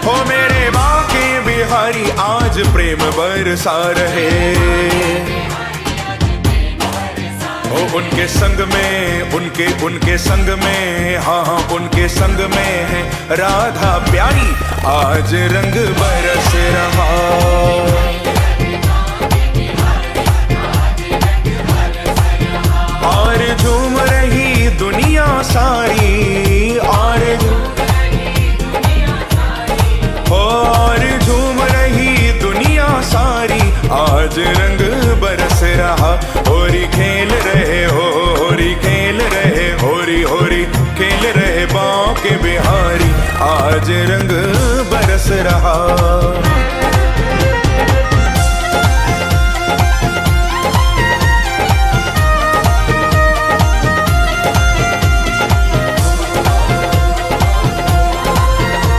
हो मेरे बाके बिहारी आज प्रेम बरसा रहे। हो उनके संग में, उनके संग में, हाँ हाँ उनके संग में है राधा प्यारी, आज रंग बरस रहा। और झूम रही दुनिया सारी, और झूम रही दुनिया सारी, आज रंग बरस रहा। होरी खेल रहे, होरी खेल रहे, होरी होरी खेल रहे बाके बिहारी, आज रंग बरस रहा।